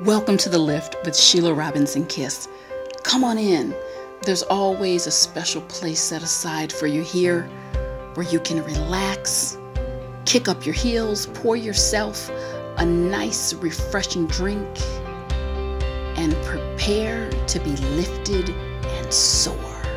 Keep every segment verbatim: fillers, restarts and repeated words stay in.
Welcome to The Lift with Sheila Robinson-Kiss. Come on in. There's always a special place set aside for you here where you can relax, kick up your heels, pour yourself a nice, refreshing drink, and prepare to be lifted and soar.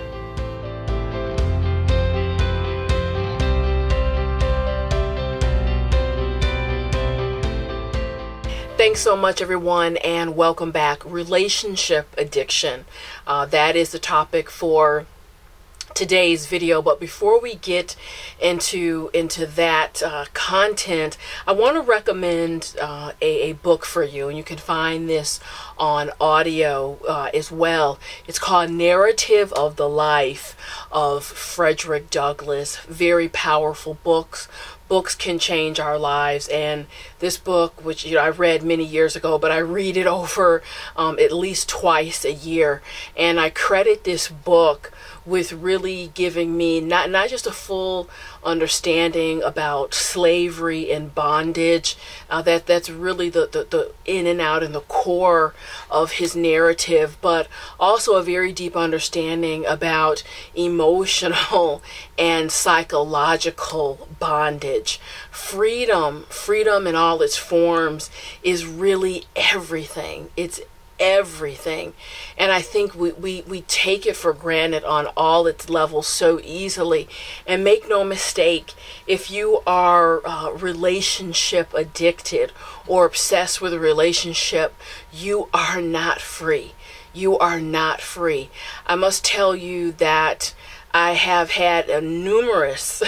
Thanks so much, everyone, and welcome back. Relationship addiction. Uh, that is the topic for today's video. But before we get into into that uh, content, I want to recommend uh, a, a book for you, and you can find this on audio uh, as well. It's called Narrative of the Life of Frederick Douglass. Very powerful books. Books can change our lives, and this book, which you know I read many years ago, but I read it over um, at least twice a year, and I credit this book with really giving me not not just a full understanding about slavery and bondage. Uh, that that's really the, the the in and out and the core of his narrative, but also a very deep understanding about emotional and psychological bondage. Freedom, freedom in all its forms is really everything. It's everything. And I think we, we, we take it for granted on all its levels so easily. And make no mistake, if you are uh, relationship addicted or obsessed with a relationship, you are not free. You are not free. I must tell you that I have had a numerous,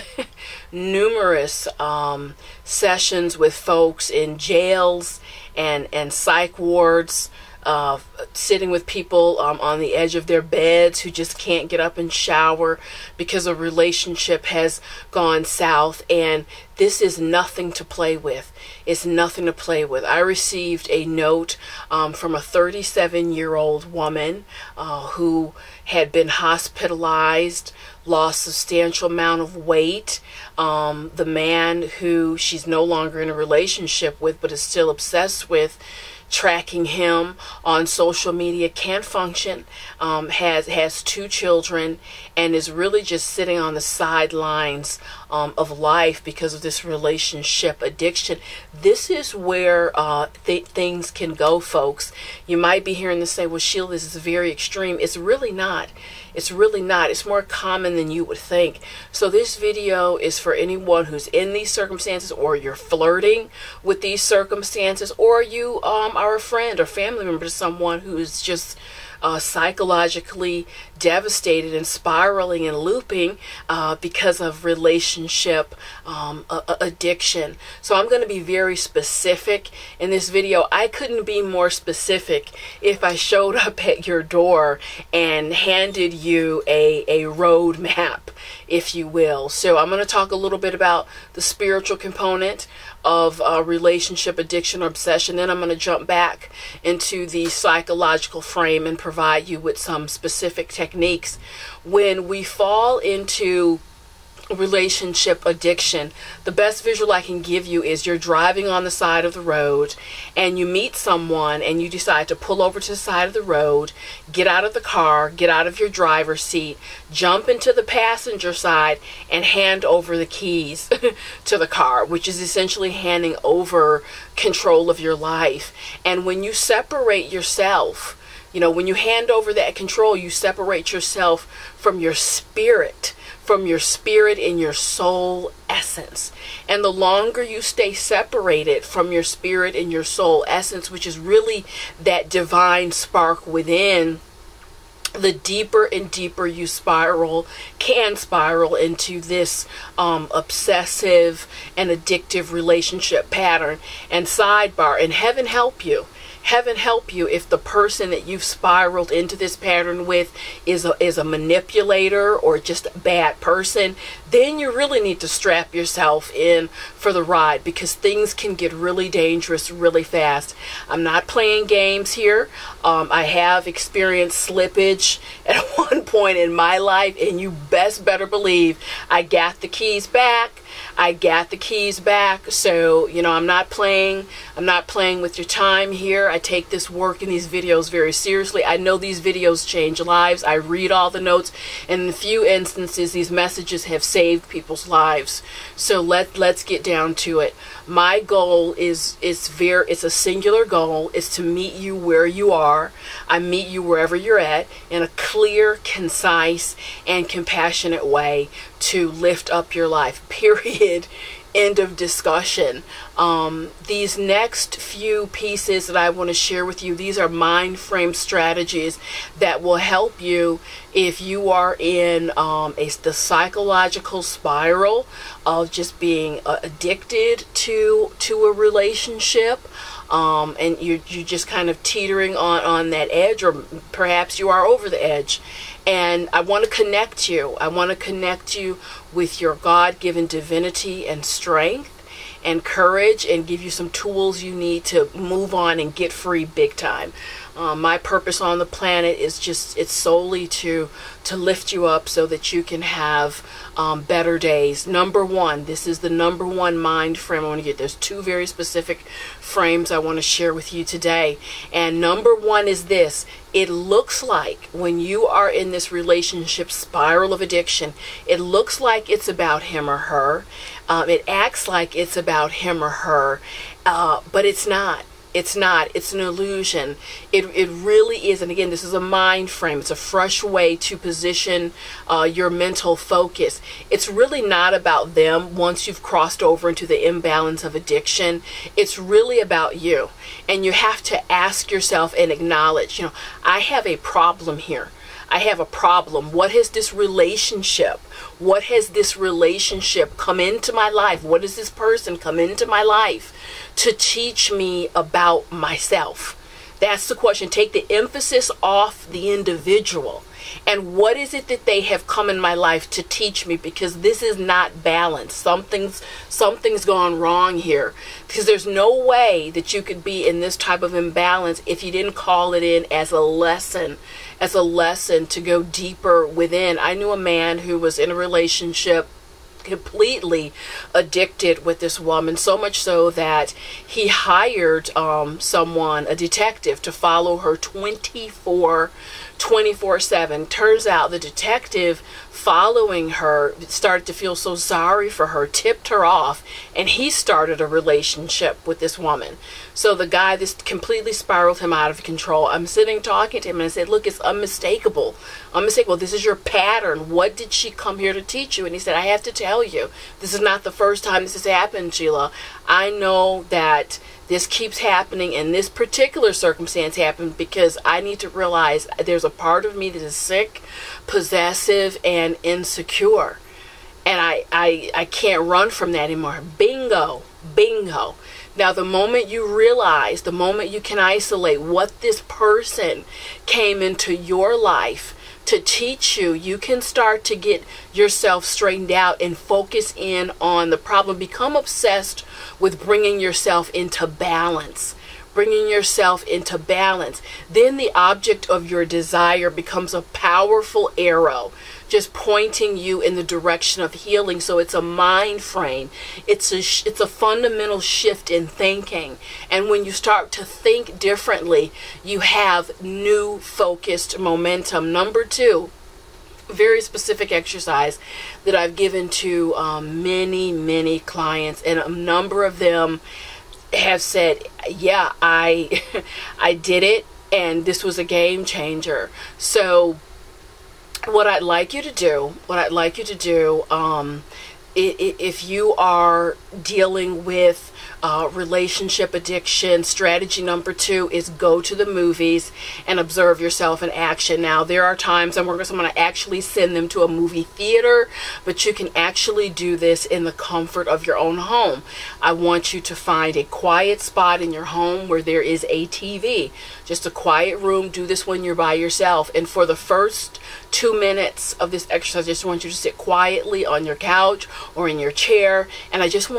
numerous um, sessions with folks in jails and, and psych wards, Uh, sitting with people um, on the edge of their beds who just can't get up and shower because a relationship has gone south, and this is nothing to play with. It's nothing to play with. I received a note um, from a thirty-seven-year-old woman uh, who had been hospitalized, lost a substantial amount of weight. Um, the man who she's no longer in a relationship with but is still obsessed with, tracking him on social media, can't function, um, has has two children, and is really just sitting on the sidelines um, of life because of this relationship addiction. This is where uh, th things can go, folks. You might be hearing this say, well, Sheila, this is very extreme. It's really not. It's really not. It's more common than you would think. So this video is for anyone who's in these circumstances, or you're flirting with these circumstances, or you um, are a friend or family member to someone who is just uh, psychologically devastated and spiraling and looping uh, because of relationship um, addiction. So I'm going to be very specific in this video. I couldn't be more specific if I showed up at your door and handed you a, a road map, if you will. So I'm going to talk a little bit about the spiritual component of uh, relationship addiction or obsession. Then I'm going to jump back into the psychological frame and provide you with some specific techniques. When we fall into relationship addiction, the best visual I can give you is you're driving on the side of the road and you meet someone and you decide to pull over to the side of the road, get out of the car, get out of your driver's seat, jump into the passenger side, and hand over the keys to the car, which is essentially handing over control of your life. And when you separate yourself, you know, when you hand over that control, you separate yourself from your spirit, from your spirit and your soul essence. And the longer you stay separated from your spirit and your soul essence, which is really that divine spark within, the deeper and deeper you spiral, can spiral into this um, obsessive and addictive relationship pattern. And sidebar, and heaven help you, heaven help you if the person that you've spiraled into this pattern with is a, is a manipulator or just a bad person. Then you really need to strap yourself in for the ride, because things can get really dangerous really fast. I'm not playing games here. Um, I have experienced slippage at one point in my life, and you best better believe I got the keys back. I got the keys back. So, you know, I'm not playing, I'm not playing with your time here. I take this work and these videos very seriously. I know these videos change lives. I read all the notes, and in a few instances, these messages have saved people's lives. So let, let's get down to it. My goal is, is very, it's a singular goal. It's to meet you where you are. I meet you wherever you're at in a clear, concise, and compassionate way to lift up your life, period. End of discussion. Um, these next few pieces that I want to share with you, these are mind frame strategies that will help you if you are in um, a, the psychological spiral of just being uh, addicted to to a relationship. Um, and you you just kind of teetering on, on that edge, or perhaps you are over the edge. And I want to connect you. I want to connect you with your God-given divinity and strength and courage, and give you some tools you need to move on and get free big time. Um, my purpose on the planet is just, it's solely to to lift you up so that you can have um, better days. Number one, this is the number one mind frame I want to get. There's two very specific frames I want to share with you today. And number one is this. It looks like when you are in this relationship spiral of addiction, it looks like it's about him or her. Um, it acts like it's about him or her, uh, but it's not. It's not. It's an illusion. It, it really is. And again, this is a mind frame. It's a fresh way to position uh, your mental focus. It's really not about them once you've crossed over into the imbalance of addiction. It's really about you. And you have to ask yourself and acknowledge, you know, I have a problem here. I have a problem. What has this relationship, what has this relationship come into my life? What has this person come into my life to teach me about myself? That's the question. Take the emphasis off the individual. And what is it that they have come in my life to teach me? Because this is not balanced. Something's something's gone wrong here. Because there's no way that you could be in this type of imbalance if you didn't call it in as a lesson, as a lesson to go deeper within. I knew a man who was in a relationship completely addicted with this woman, so much so that he hired um, someone, a detective, to follow her twenty-four seven. Turns out the detective following her started to feel so sorry for her, tipped her off, and he started a relationship with this woman. So the guy, this completely spiraled him out of control. I'm sitting talking to him and I said, look, it's unmistakable. Unmistakable. This is your pattern. What did she come here to teach you? And he said, I have to tell you, this is not the first time this has happened, Sheila. I know that this keeps happening, and this particular circumstance happened because I need to realize there's a part of me that is sick, possessive, and insecure. And I, I, I can't run from that anymore. Bingo. Bingo. Now, the moment you realize, the moment you can isolate what this person came into your life to teach you, you can start to get yourself straightened out and focus in on the problem. Become obsessed with bringing yourself into balance. Bringing yourself into balance. Then the object of your desire becomes a powerful arrow, just pointing you in the direction of healing. So it's a mind frame. It's a, it's a fundamental shift in thinking. And when you start to think differently, you have new focused momentum. Number two, very specific exercise that I've given to um, many, many clients, and a number of them have said, yeah, I I did it, and this was a game changer. So what I'd like you to do, what I'd like you to do, um, if you are dealing with uh, relationship addiction, strategy number two is go to the movies and observe yourself in action. Now, there are times I'm going to actually send them to a movie theater, but you can actually do this in the comfort of your own home. I want you to find a quiet spot in your home where there is a T V, just a quiet room. Do this when you're by yourself. And for the first two minutes of this exercise, I just want you to sit quietly on your couch or in your chair, and I just want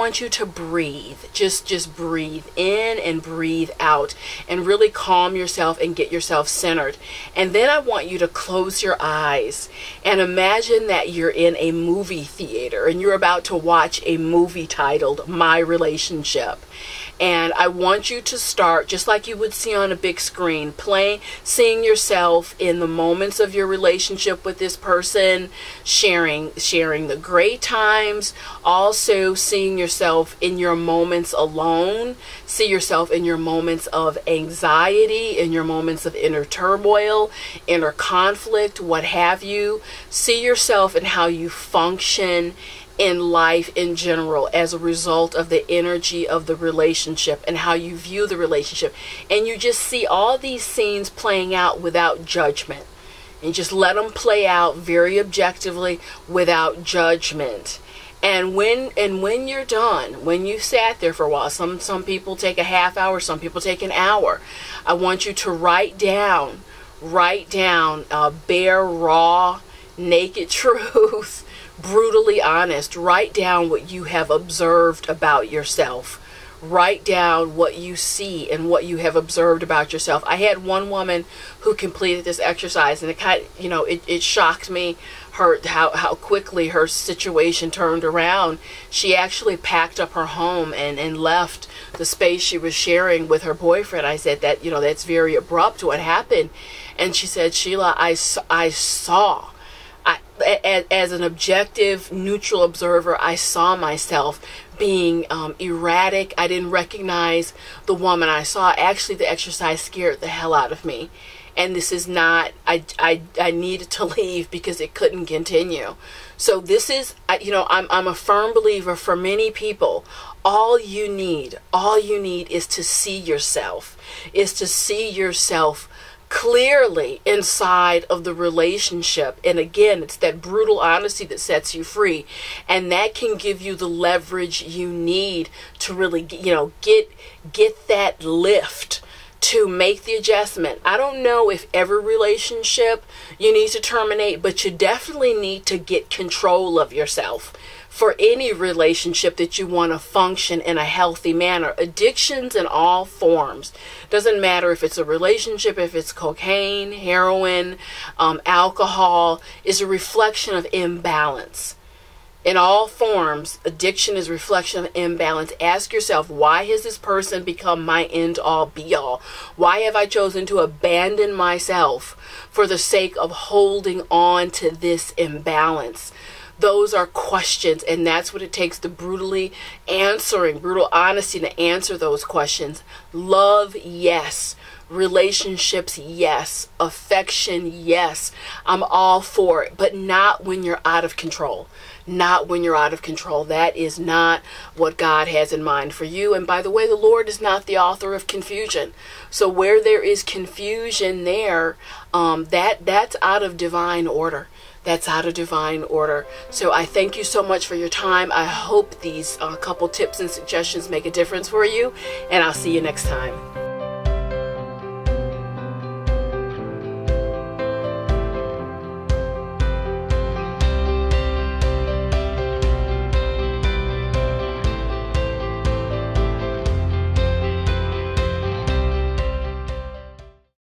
want you to breathe. Just, just breathe in and breathe out and really calm yourself and get yourself centered. And then I want you to close your eyes and imagine that you're in a movie theater and you're about to watch a movie titled My Relationship. And I want you to start, just like you would see on a big screen, playing, seeing yourself in the moments of your relationship with this person, sharing, sharing the great times, also seeing yourself in your moments alone, see yourself in your moments of anxiety, in your moments of inner turmoil, inner conflict, what have you. See yourself in how you function in life in general as a result of the energy of the relationship and how you view the relationship. And you just see all these scenes playing out without judgment. And just let them play out very objectively without judgment. And when and when you're done, when you sat there for a while, some some people take a half hour, some people take an hour. I want you to write down, write down uh, bare, raw, naked truth. Brutally honest. Write down what you have observed about yourself. Write down what you see and what you have observed about yourself. I had one woman who completed this exercise, and it kind of, you know, it, it shocked me her how, how quickly her situation turned around. She actually packed up her home and, and left the space she was sharing with her boyfriend. I said, that, you know, that's very abrupt. What happened? And she said, Sheila, I, I saw I, as an objective, neutral observer, I saw myself being um, erratic. I didn't recognize the woman I saw. Actually, the exercise scared the hell out of me. And this is not, I, I, I needed to leave because it couldn't continue. So this is, you know, I'm, I'm a firm believer for many people. All you need, all you need is to see yourself, is to see yourself clearly inside of the relationship. And again, it's that brutal honesty that sets you free, and that can give you the leverage you need to really, you know, get get that lift to make the adjustment. I don't know if every relationship you need to terminate, but you definitely need to get control of yourself for any relationship that you want to function in a healthy manner. Addictions in all forms. Doesn't matter if it's a relationship, if it's cocaine, heroin, um, alcohol, is a reflection of imbalance. In all forms, addiction is a reflection of imbalance. Ask yourself, why has this person become my end-all, be-all? Why have I chosen to abandon myself for the sake of holding on to this imbalance? Those are questions, and that's what it takes to brutally answering, brutal honesty to answer those questions. Love, yes. Relationships, yes. Affection, yes. I'm all for it, but not when you're out of control. Not when you're out of control. That is not what God has in mind for you. And by the way, the Lord is not the author of confusion. So where there is confusion there, um, that that's out of divine order. That's out of divine order. So I thank you so much for your time. I hope these uh, couple tips and suggestions make a difference for you, and I'll see you next time.